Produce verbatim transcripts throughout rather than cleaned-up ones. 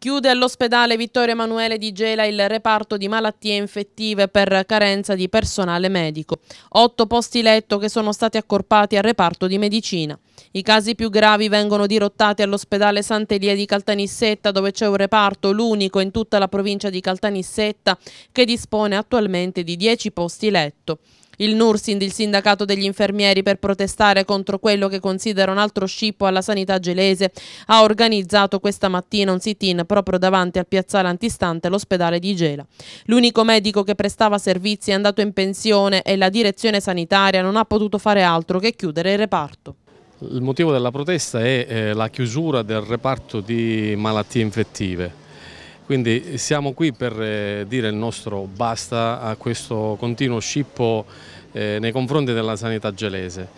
Chiude all'ospedale Vittorio Emanuele di Gela il reparto di malattie infettive per carenza di personale medico. Otto posti letto che sono stati accorpati al reparto di medicina. I casi più gravi vengono dirottati all'ospedale Sant'Elia di Caltanissetta, dove c'è un reparto, l'unico in tutta la provincia di Caltanissetta, che dispone attualmente di dieci posti letto. Il Nursind, il sindacato degli infermieri, per protestare contro quello che considera un altro scippo alla sanità gelese, ha organizzato questa mattina un sit-in proprio davanti al piazzale antistante l'ospedale di Gela. L'unico medico che prestava servizi è andato in pensione e la direzione sanitaria non ha potuto fare altro che chiudere il reparto. Il motivo della protesta è eh, la chiusura del reparto di malattie infettive. Quindi siamo qui per eh, dire il nostro basta a questo continuo scippo eh, nei confronti della sanità gelese.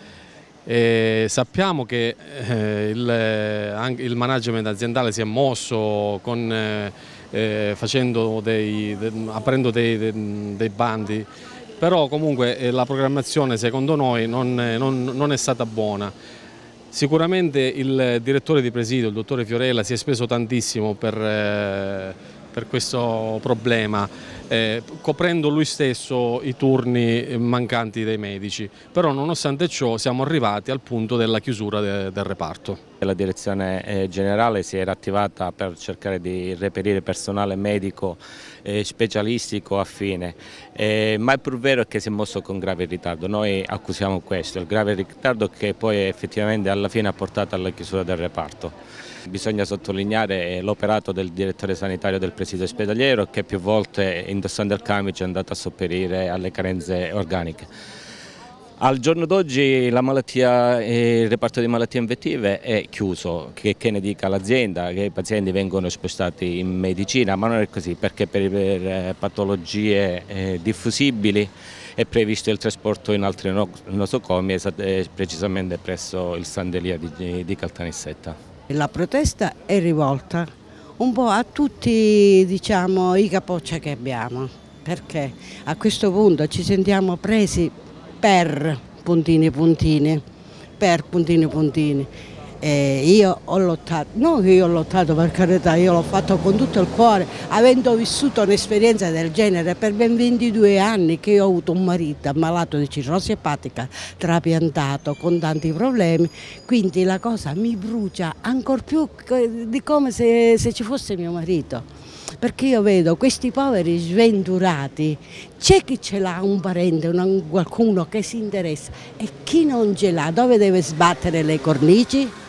E sappiamo che eh, il, anche il management aziendale si è mosso con, eh, facendo dei, de, aprendo dei, de, dei bandi, però comunque eh, la programmazione secondo noi non, non, non è stata buona. Sicuramente il direttore di presidio, il dottore Fiorella, si è speso tantissimo per, eh, per questo problema, eh, coprendo lui stesso i turni mancanti dei medici, però nonostante ciò siamo arrivati al punto della chiusura de, del reparto. La direzione eh, generale si era attivata per cercare di reperire personale medico eh, specialistico affine, eh, ma è pur vero che si è mosso con grave ritardo. Noi accusiamo questo, il grave ritardo che poi effettivamente alla fine ha portato alla chiusura del reparto. Bisogna sottolineare l'operato del direttore sanitario del presidio ospedaliero, che più volte indossando il camice è andato a sopperire alle carenze organiche. Al giorno d'oggi la malattia, il reparto di malattie infettive è chiuso, che, che ne dica l'azienda, che i pazienti vengono spostati in medicina, ma non è così, perché per, per patologie eh, diffusibili è previsto il trasporto in altri nosocomi, precisamente presso il Sant'Elia di, di Caltanissetta. La protesta è rivolta un po' a tutti, diciamo, i capoccia che abbiamo, perché a questo punto ci sentiamo presi per puntini puntini, per puntini puntini. E io ho lottato, non che io ho lottato per carità, io l'ho fatto con tutto il cuore, avendo vissuto un'esperienza del genere per ben ventidue anni, che io ho avuto un marito ammalato di cirrosi epatica, trapiantato, con tanti problemi, quindi la cosa mi brucia ancor più di come se, se ci fosse mio marito. Perché io vedo questi poveri sventurati, c'è chi ce l'ha un parente, un, qualcuno che si interessa, e chi non ce l'ha dove deve sbattere le cornici?